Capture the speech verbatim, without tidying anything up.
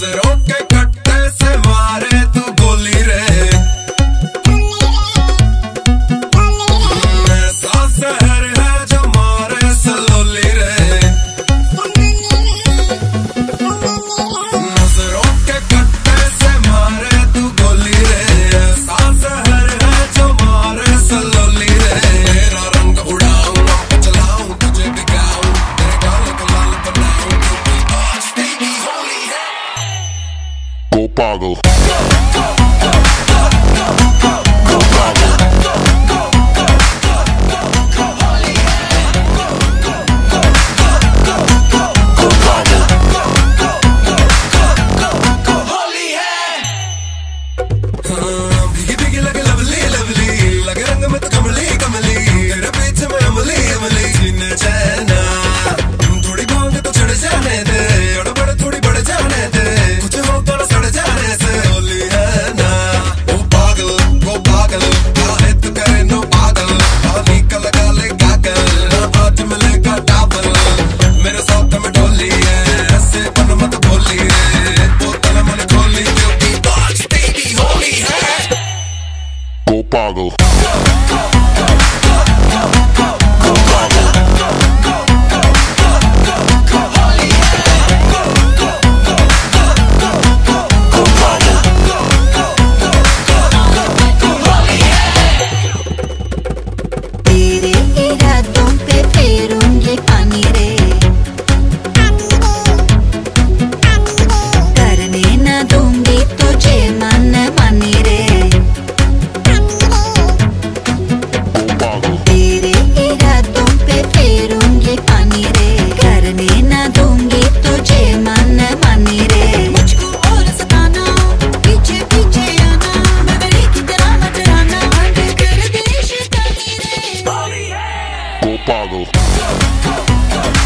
नजरों के कट्टे से मारे तू गोली रे, ऐसा शहर है जो मारे सलोली रे। नजरों के कट्टे से मारे तू गोली रे, ऐसा शहर है जो मारे सलोली रे। तेरा रंग उड़ाऊं अब चलाऊं तुझे बिगाऊं, तेरे गाल को लाल बनाऊं क्योंकि आज तेरी होली है। Go pago. भीगी भीगी लगे लवली लवली, लगे रंग में तो कमली कमली, तेरे पीछे में अमली अमली। जीने जाना थोड़ी भांग तो चढ़ जाने दे, अड़ बड़ थोड़ी बढ़ जाने दे, तुझे हो तो न सड़ जाने से। होली है ना वो पागल वो पागल, काहे तू करे नो पागल, पानी का लगा ले गागल, ना आज मिलेगा डाबल। मेरे साथ में ढोली है, ऐसे बन मत भोली रे, बोतल मन खोली क्योंकि आज तेरी होली है। Go pago. तेरे इरादों पे फेरूंगी पानी रे, करने न दूंगी तुझे मन मानी रे। तेरे इरादों पे फेरूंगी पानी रे, करने न दूंगी तुझे मन मानी रे। मुझको और सताना, पीछे पीछे आना, मैं मेरी की तरह मत रहना, हट कर दे शैतानी रे। Go pago.